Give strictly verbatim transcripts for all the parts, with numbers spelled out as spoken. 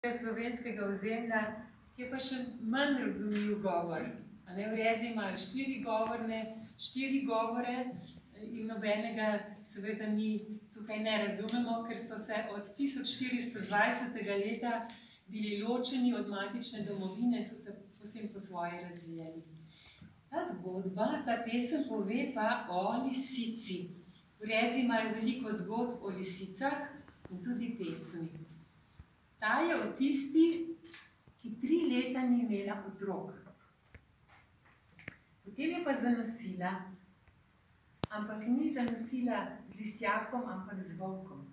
slovenskega ozemlja, je pa še manj razumljiv govor. Vrezi imajo štiri govorne, štiri govore in nobenega seveda mi tukaj ne razumemo, ker so se od tisoč štiristo dvajsetega leta bili ločeni od matične domovine, so se povsem po svoje razvijali. Ta zgodba, ta pesem pove pa o lisici. Vrezi imajo veliko zgodb o lisicah in tudi pesmi. Ta je o tisti, ki tri leta ni imela otrok. Potem je pa zanosila, ampak ni zanosila z lisjakom, ampak z volkom.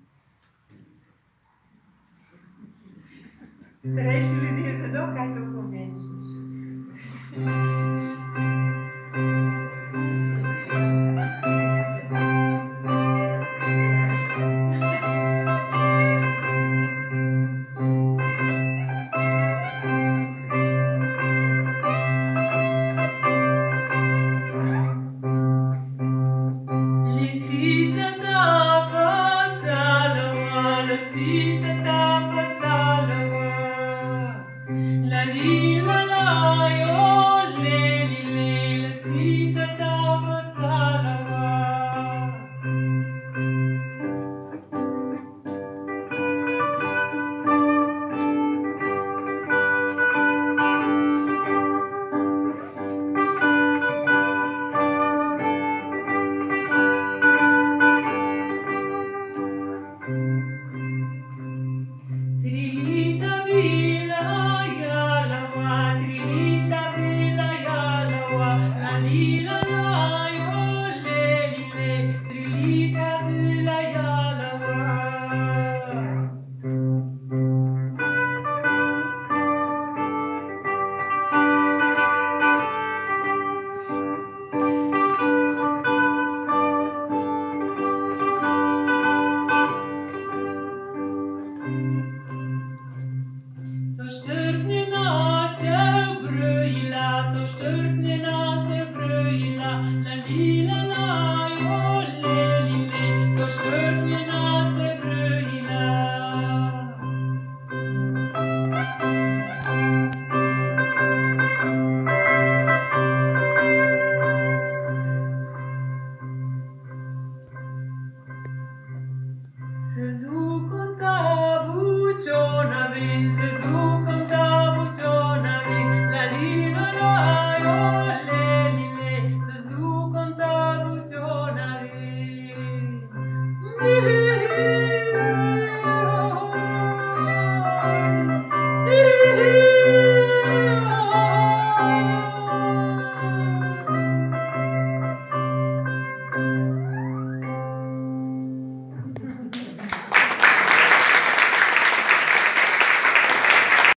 Starejši ljudje vedo, kaj to pomeni. Se zu contavu ciò n'avesse